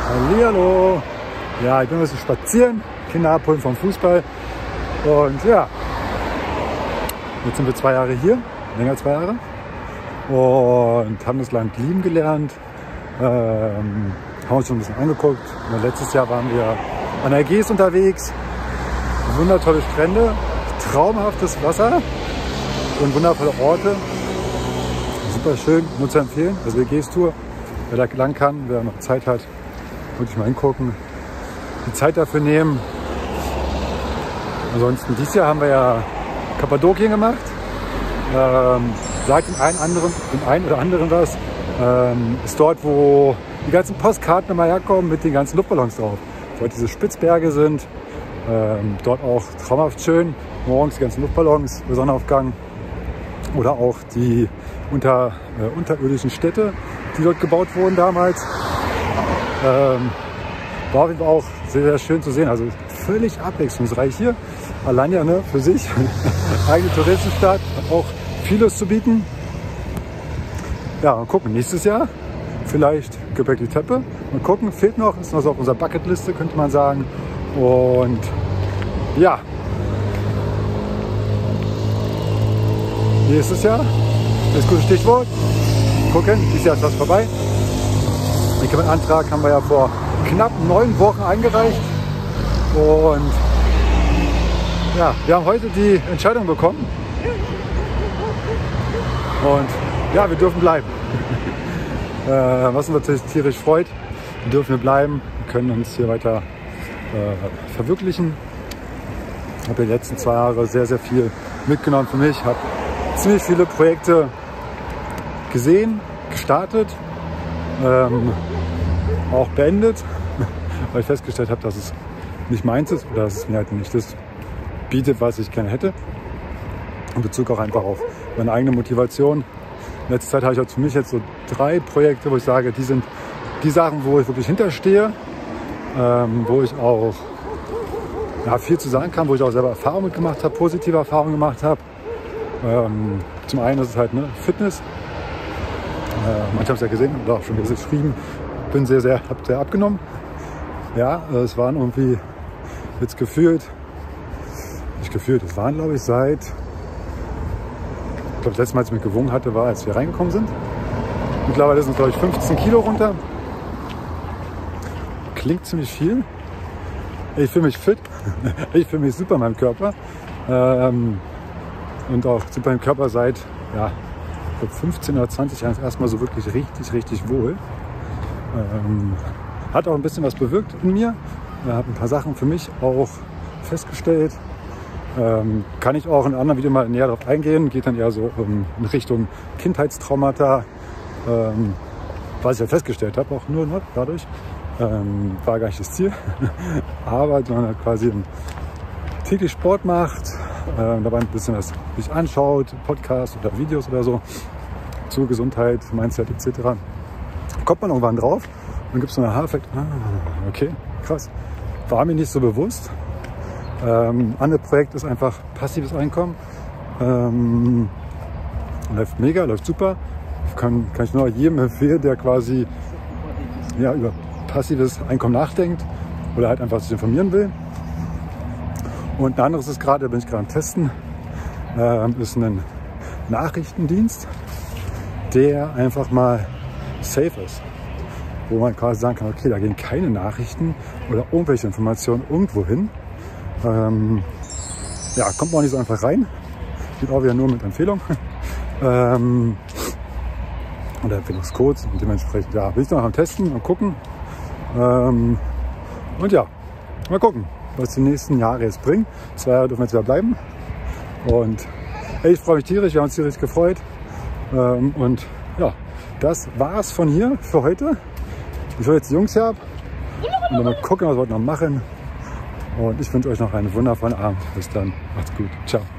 Hallihallo. Ja, ich bin ein bisschen spazieren, Kinder abholen vom Fußball. Und ja, jetzt sind wir 2 Jahre hier, länger 2 Jahre. Und haben das Land lieben gelernt. Haben uns schon ein bisschen angeguckt. Und letztes Jahr waren wir an der Ägäis unterwegs. Wundertolle Strände, traumhaftes Wasser und wundervolle Orte. Super schön, nur zu empfehlen. Also Ägäis-Tour, wer da lang kann, wer noch Zeit hat, würde ich mal hingucken. Die Zeit dafür nehmen. Ansonsten dieses Jahr haben wir ja Kappadokien gemacht. Sagt dem einen oder anderen was. Ist dort, wo die ganzen Postkarten immer herkommen mit den ganzen Luftballons drauf. Dort diese Spitzberge sind. Dort auch traumhaft schön. Morgens die ganzen Luftballons bei Sonnenaufgang. Oder auch die unterirdischen Städte, die dort gebaut wurden damals. War auf jeden Fall auch sehr, sehr schön zu sehen. Also völlig abwechslungsreich hier. Allein ja für sich. Eigene Touristenstadt, hat auch vieles zu bieten. Ja, mal gucken. Nächstes Jahr vielleicht Göbekli Tepe. Mal gucken. Fehlt noch. Ist noch so auf unserer Bucketliste, könnte man sagen. Und ja. Nächstes Jahr. Das ist ein gutes Stichwort. Gucken. Dieses Jahr ist was vorbei. Den Antrag haben wir ja vor knapp 9 Wochen eingereicht. Und ja, wir haben heute die Entscheidung bekommen. Und ja, wir dürfen bleiben. Was uns natürlich tierisch freut. Wir dürfen hier bleiben, wir können uns hier weiter verwirklichen. Ich habe die letzten 2 Jahre sehr, sehr viel mitgenommen für mich. Ich habe ziemlich viele Projekte gesehen, gestartet, auch beendet, weil ich festgestellt habe, dass es nicht meins ist oder dass es mir halt nicht das bietet, was ich gerne hätte. In Bezug auch einfach auf meine eigene Motivation. In letzter Zeit habe ich auch für mich jetzt so 3 Projekte, wo ich sage, die sind die Sachen, wo ich wirklich hinterstehe, wo ich auch viel zu sagen kann, wo ich auch selber Erfahrungen mitgemacht habe, positive Erfahrungen gemacht habe. Zum einen ist es halt Fitness. Manche haben es ja gesehen oder auch schon geschrieben. Bin habe sehr abgenommen. Ja, es waren irgendwie jetzt es waren glaube ich seit, das letzte Mal, als ich mich gewogen hatte, war, als wir reingekommen sind. Mittlerweile sind es glaube ich 15 Kilo runter. Klingt ziemlich viel. Ich fühle mich fit. Ich fühle mich super in meinem Körper. Und auch super im Körper seit 15 oder 20 Jahren erstmal so wirklich richtig wohl. Hat auch ein bisschen was bewirkt in mir. Habe ein paar Sachen für mich auch festgestellt. Kann ich auch in einem anderen Video mal näher darauf eingehen. Geht dann eher so in Richtung Kindheitstraumata. Was ich ja festgestellt habe, auch nur dadurch. War gar nicht das Ziel. Aber wenn man halt quasi täglich Sport macht, dabei ein bisschen was sich anschaut, Podcasts oder Videos oder so, zur Gesundheit, Mindset etc., kommt man irgendwann drauf und dann gibt es so einen Aha-Effekt. Okay, krass. War mir nicht so bewusst. Anderes Projekt ist einfach passives Einkommen. Läuft mega, läuft super. Kann ich nur jedem empfehlen, der quasi über passives Einkommen nachdenkt oder halt einfach sich informieren will. Und ein anderes ist bin ich gerade am Testen, ist ein Nachrichtendienst, der einfach mal safe ist. Wo man quasi sagen kann, okay, da gehen keine Nachrichten oder irgendwelche Informationen irgendwo hin. Kommt man auch nicht so einfach rein. Geht auch wieder nur mit Empfehlung. Oder Empfehlungscodes. Und dementsprechend, bin ich noch am Testen und gucken. Und ja, mal gucken, was die nächsten Jahre jetzt bringen. 2 Jahre dürfen wir jetzt wieder bleiben. Und ich freue mich tierisch, wir haben uns tierisch gefreut. Und ja, das war's von hier für heute. Ich hole jetzt die Jungs hier ab und dann mal gucken, was wir heute noch machen. Und ich wünsche euch noch einen wundervollen Abend. Bis dann, macht's gut, ciao.